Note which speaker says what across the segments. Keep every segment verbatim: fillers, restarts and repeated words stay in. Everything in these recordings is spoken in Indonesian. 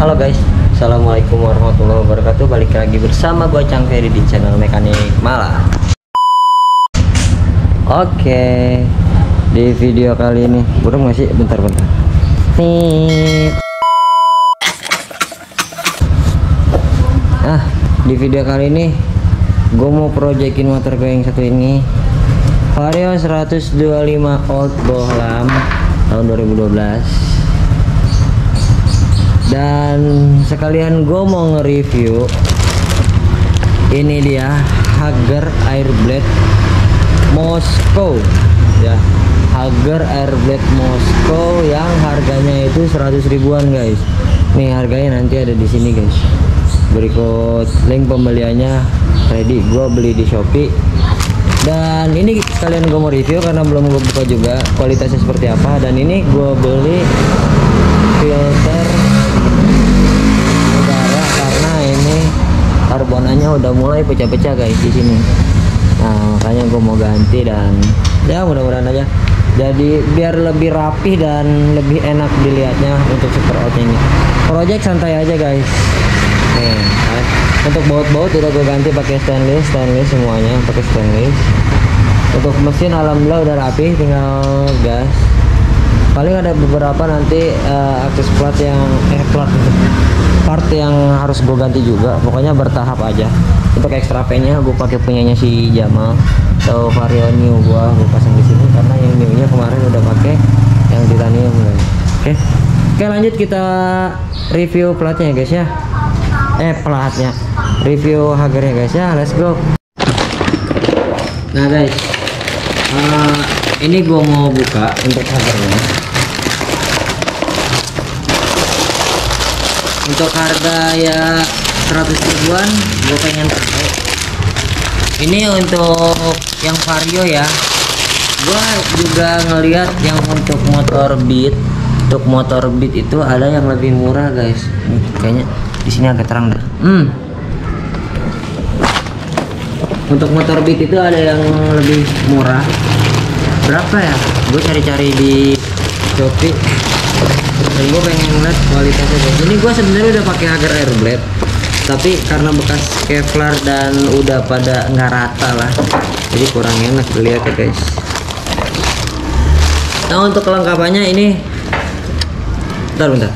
Speaker 1: Halo guys, assalamualaikum warahmatullahi wabarakatuh. Balik lagi bersama gue Cang Ferry di channel Mekanik Malang. Oke, di video kali ini burung masih bentar-bentar nih. Ah, di video kali ini gue mau proyekin motor gue yang satu ini, Vario seratus dua puluh lima Old Bohlam tahun dua ribu dua belas. Dan sekalian gue mau nge-review ini dia Hager Airblade Moskow ya, Hager Airblade Moskow yang harganya itu seratus ribuan guys. Nih harganya nanti ada di sini guys. Berikut link pembeliannya ready, gue beli di Shopee. Dan ini sekalian gue mau review karena belum gue buka juga kualitasnya seperti apa. Dan ini gue beli filter udara karena ini karbonanya udah mulai pecah-pecah guys di sini. Nah makanya gue mau ganti dan ya mudah-mudahan aja jadi biar lebih rapih dan lebih enak dilihatnya untuk super out ini. Project santai aja guys. Nih, untuk baut-baut udah gue ganti pakai stainless, stainless semuanya pakai stainless. Untuk mesin alhamdulillah udah rapi, tinggal gas. Paling ada beberapa nanti uh, akses plat yang eh plat part yang harus gue ganti juga. Pokoknya bertahap aja. Untuk extra fan-nya gue pakai punyanya si Jamal atau Vario new gue gue pasang di sini karena yang new-nya kemarin udah pakai yang titanium guys. Oke, oke lanjut kita review platnya ya guys ya. Eh platnya, review Hagernya guys ya. Let's go. Nah guys, uh, ini gue mau buka untuk Hagernya. Untuk harga ya seratus ribuan gue pengen pakai. Ini untuk yang Vario ya. Gue juga ngelihat yang untuk motor Beat. Untuk motor Beat itu ada yang lebih murah guys. Nih, kayaknya di sini agak terang dah. Hmm. Untuk motor Beat itu ada yang lebih murah. Berapa ya? Gue cari-cari di Shopee. Dan gue pengen ngeliat kualitasnya guys. Ini gue sebenarnya udah pakai Hager Airblade, tapi karena bekas Kevlar dan udah pada nggak rata lah, jadi kurang enak dilihat ya guys. Nah untuk kelengkapannya ini, bentar bentar.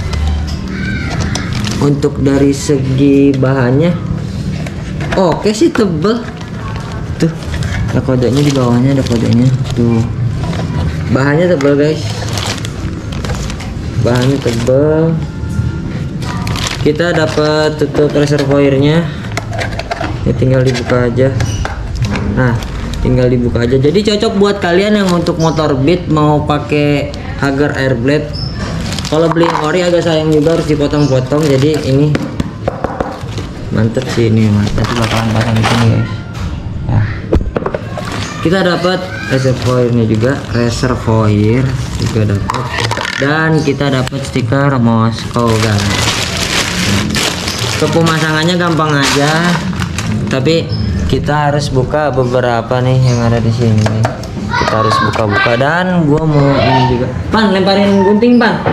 Speaker 1: Untuk dari segi bahannya, oke sih tebel. Tuh, ada kodenya di bawahnya, ada kodenya. Tuh, bahannya tebel guys. Bahannya tebel. Kita dapat tutup reservoirnya. Ya tinggal dibuka aja. Nah, tinggal dibuka aja. Jadi cocok buat kalian yang untuk motor Beat mau pakai Hager Airblade. Kalau beli ori agak sayang juga harus dipotong-potong. Jadi ini mantep sih ini, mantep. Nanti bakalan pasang di sini guys. Ya. Kita dapat reservoirnya juga, reservoir juga dapat. Dan kita dapat stiker Moskow guys. Untuk pemasangannya gampang aja, tapi kita harus buka beberapa nih yang ada di sini. Kita harus buka-buka dan gua mau ini juga. Pan, lemparin gunting pan.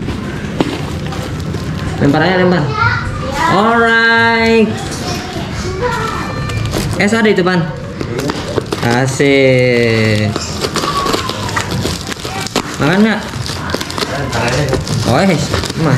Speaker 1: Lempar aja lempar. Alright. Es ada itu pan. Asik. Makan nggak? Oh yes, mah.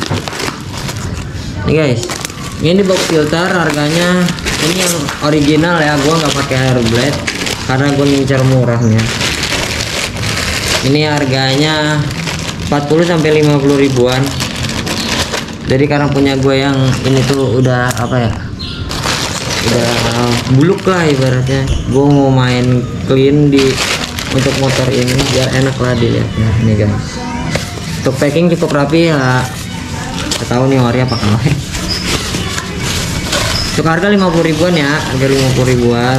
Speaker 1: Nih guys, ini box filter harganya ini yang original ya, gua nggak pakai Airblade karena gua ngincar murahnya. Ini harganya empat puluh sampai lima puluh ribuan. Jadi karena punya gue yang ini tuh udah apa ya, udah buluk lah ibaratnya. Gue mau main clean di untuk motor ini biar enak lah dilihatnya. Ini guys, untuk packing cukup rapi ya. Kita tahu nih ori apa kalau untuk harga lima puluh ribuan ya, harga lima puluh ribuan.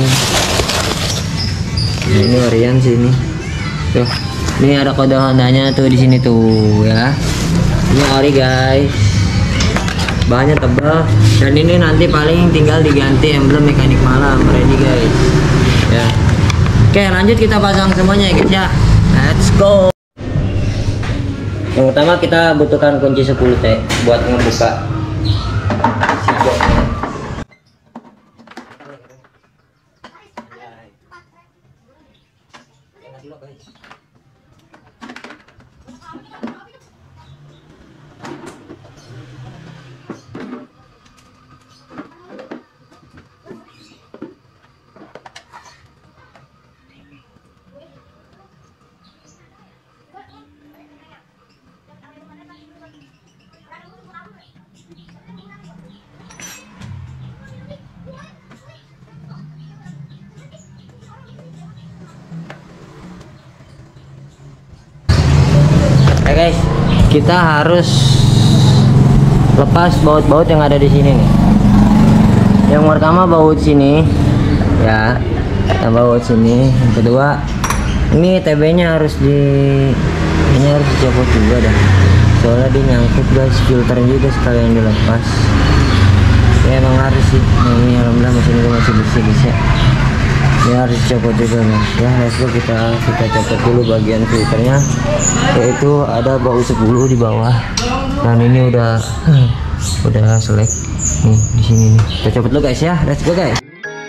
Speaker 1: Nah, ini varian sini tuh, ini ada kode Hondanya tuh di sini tuh ya. Ini ori guys, bahannya tebal dan ini nanti paling tinggal diganti emblem Mekanik Malang ready guys ya. Oke lanjut kita pasang semuanya ya guys ya. Let's go. Yang pertama kita butuhkan kunci sepuluh T buat ngebuka si joknya. Ya guys, kita harus lepas baut-baut yang ada di sini nih. Yang pertama baut sini, ya, yang baut sini. Yang kedua, ini T B-nya harus di, ini harus dicopot juga dah. Soalnya dia nyangkut guys, filter juga sekalian dilepas. Ya emang harus sih. Nah, ini alhamdulillah mesin gue masih bersih guys ya. Ini harus dicopot juga guys. Ya, let's go, kita kita copot dulu bagian filternya. Yaitu ada baut sepuluh di bawah. Dan ini udah udah selek nih di sini nih. Kita copot dulu guys ya. Let's go guys.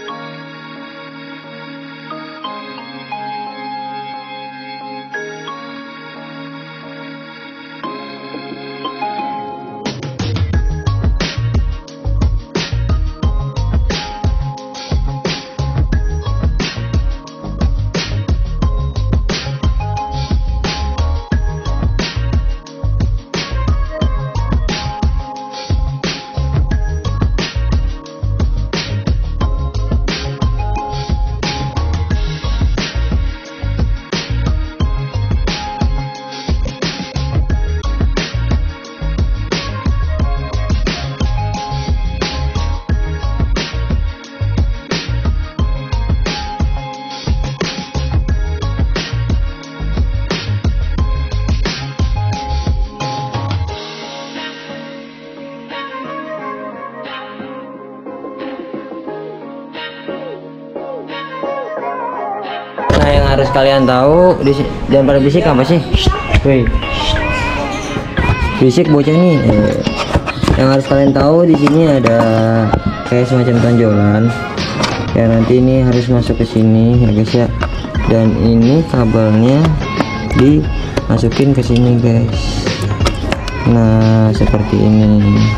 Speaker 1: Nah, yang harus kalian tahu di jangan pada bisik apa sih? Woi. Bisik bocah nih. Eh, yang harus kalian tahu di sini ada kayak semacam tonjolan. Ya nanti ini harus masuk ke sini ya guys ya. Dan ini kabelnya dimasukin ke sini guys. Nah, seperti ini.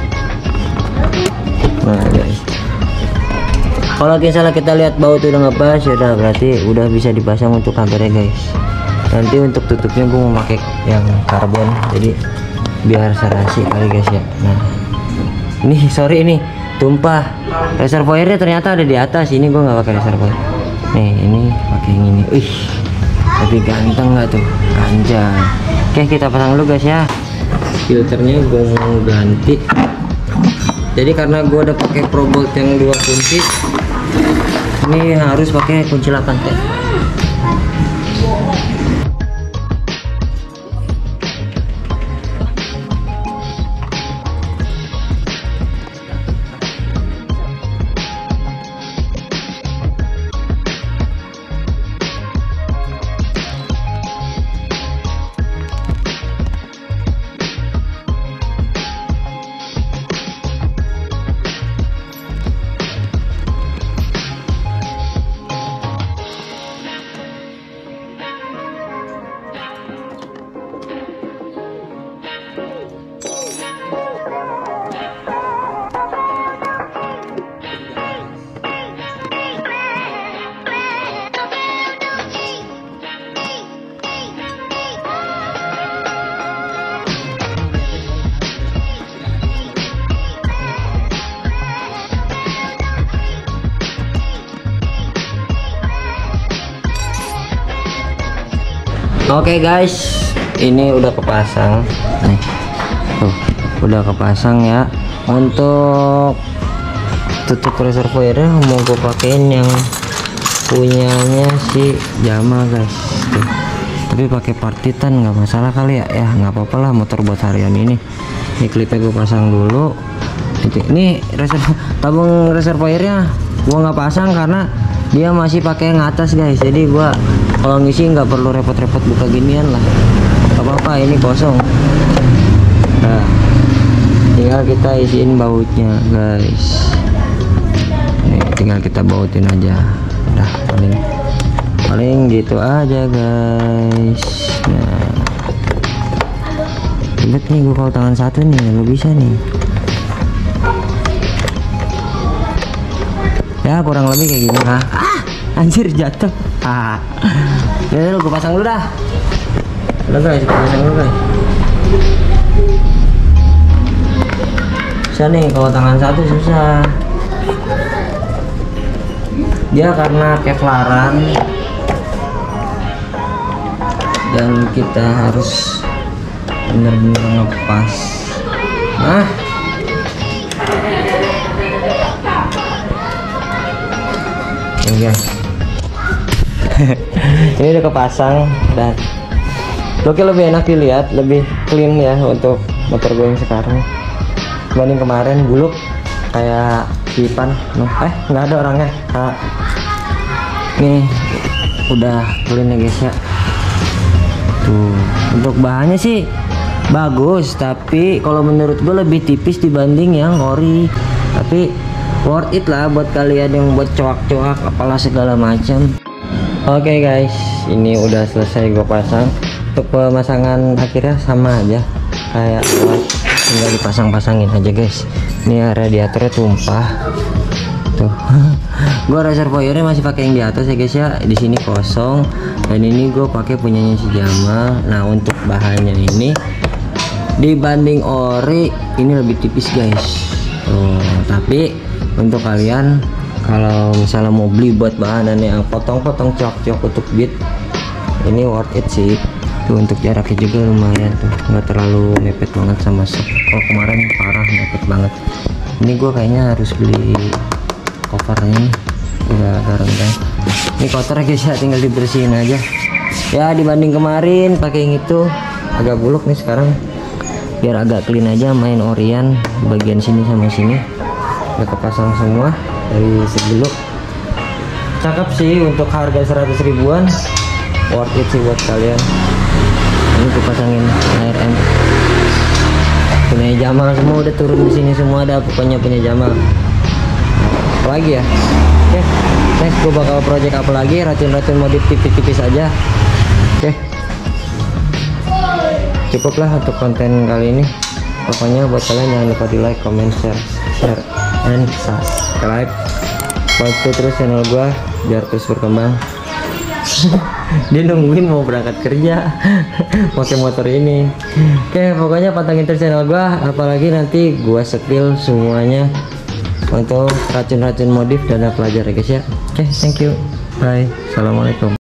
Speaker 1: Nah, guys. Kalau misalnya kita lihat baut udah nggak pas, ya udah berarti udah bisa dipasang untuk kameranya guys. Nanti untuk tutupnya gue mau pakai yang karbon, jadi biar serasi kali guys ya. Nah, ini sorry ini tumpah. Reservoirnya ternyata ada di atas. Ini gue nggak pakai reservoir. Nih ini pakai yang ini. Wih, tapi ganteng nggak tuh? Anjay. Oke, kita pasang dulu guys ya. Filternya gue mau ganti. Jadi karena gue udah pakai probolt yang dua kunci, ini harus pakai kunci delapan T. Oke okay guys, ini udah kepasang nih, tuh udah kepasang ya. Untuk tutup reservoirnya mau gue pakein yang punyanya si Jama guys, tuh. Tapi pakai part titan nggak masalah kali ya, ya nggak apa-apa lah, motor buat harian ini. Ini klipnya gue pasang dulu. Ini reservoir, tabung reservoirnya gue nggak pasang karena dia masih pakai yang atas guys, jadi gua kalau ngisi nggak perlu repot-repot buka ginian lah. Gak apa-apa, ini kosong. Nah, tinggal kita isiin bautnya guys. Nih, tinggal kita bautin aja. Udah, paling paling gitu aja guys. Nah, ribet nih gua kalau tangan satu nih, nggak bisa nih. Ya kurang lebih kayak gini. Ah, anjir jatuh. Ah, ya lu gua pasang dulu dah. Udah guys, gua pasang dulu guys. Susah nih kalau tangan satu, susah. Dia karena kevlaran dan kita harus bener-bener ngepas. Nah, ini guys. Ini udah kepasang dan oke, lebih enak dilihat, lebih clean ya untuk motor gue yang sekarang dibanding kemarin buluk kayak Ipan. Noh, eh nggak ada orangnya. Nah, nih udah clean ya guys ya. Tuh, untuk bahannya sih bagus, tapi kalau menurut gue lebih tipis dibanding yang ori. Tapi worth it lah buat kalian yang buat coak-coak apalah segala macam. Oke okay guys, ini udah selesai gue pasang. Untuk pemasangan akhirnya sama aja kayak awal, tinggal dipasang-pasangin aja guys. Ini radiatornya tumpah tuh. Gue reservoirnya masih pakai yang di atas ya guys ya. Di sini kosong dan ini gue pakai punyanya si Jamal. Nah, untuk bahannya ini dibanding ori ini lebih tipis guys. Tuh, tapi untuk kalian kalau misalnya mau beli buat bahanan yang potong-potong cok-cok untuk beat, ini worth it sih. Tuh, untuk jaraknya juga lumayan tuh, nggak terlalu mepet banget sama sok. Kalau kemarin parah mepet banget. Ini gue kayaknya harus beli covernya nih, udah agak rendah. Ini kotor guys ya, tinggal dibersihin aja. Ya dibanding kemarin pakai yang itu agak buluk nih sekarang. Biar agak clean aja, main orian bagian sini sama sini udah kepasang semua dari sebelum. Cakep sih untuk harga seratus ribuan, worth it sih buat kalian. Ini gue pasangin A R M punya Jamal, semua udah turun di sini, semua ada pokoknya punya Jamal. Apa lagi ya? Oke, next gue bakal project apa lagi, racun-racun modif tipis-tipis aja. Oke, cukuplah untuk konten kali ini. Pokoknya buat kalian jangan lupa di like, comment, share, share, and subscribe. Bantu terus channel gua biar terus berkembang. Dia nungguin mau berangkat kerja pakai motor ini. Oke, pokoknya pantengin terus channel gua, apalagi nanti gua spill semuanya untuk racun-racun modif dan pelajar ya guys ya. Oke, thank you, bye, assalamualaikum.